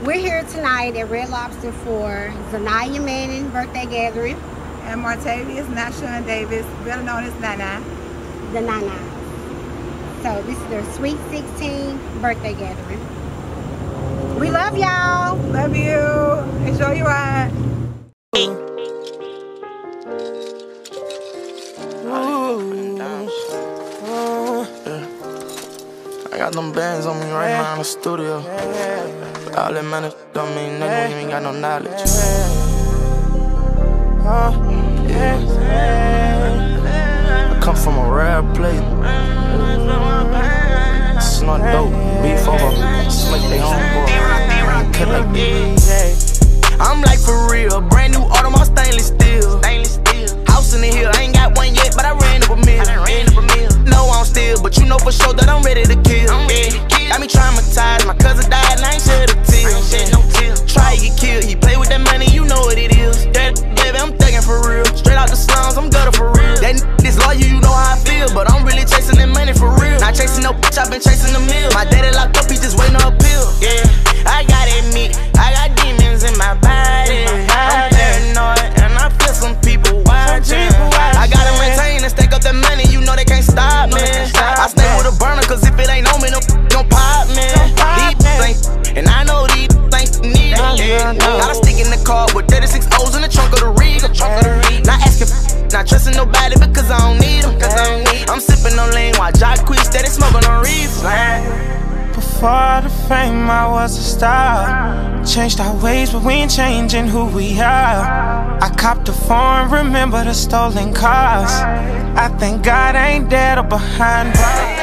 We're here tonight at Red Lobster for NyNy's birthday gathering. And Martavius Nashon Davis, better known as NyNy's. The NyNy's. So this is their Sweet 16 birthday gathering. We love y'all. Love you. Enjoy your ride. I got them bands on me right now in the studio. But all that money don't mean nothing when you ain't got no knowledge. I come from a rare place. Snort dope, beef over, slick they homeboy. Cut like I'm like for real, brand new Audemars stainless steel. House in the hill, I ain't got one yet, but I ran up a meal. No, I don't steal, but you know for sure that I'm ready to kill. Got me traumatized, my cousin died and I ain't shed a tear. Try to get killed, he play with that money, you know what it is. Baby, I'm thuggin' for real. Straight out the slums, I'm gutter for real. That this lawyer, you know how I feel, but I'm really chasing that money for real. Not chasing no bitch, I've been chasing the meal. My daddy locked up, he just waiting to appeal. Yeah, I gotta admit, I got demons in my body. I'm paranoid, and I feel some people watching. I gotta maintain and stack up that money, you know they can't stop me. I stay with a burner, cause if it ain't on me, no don't pop me. These things, and I know these things need it. Got a stick in the car with 36 O's in the trunk of the Regal. Not asking, not trusting nobody because I don't need them. I'm sipping on lean while Jock Queen steady smoking on reefs. Before the fame, I was a star. Changed our ways, but we ain't changing who we are. I copped a phone, remember the stolen cars. I thank God I ain't dead or behind bars.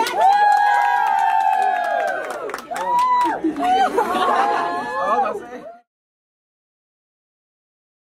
All I say.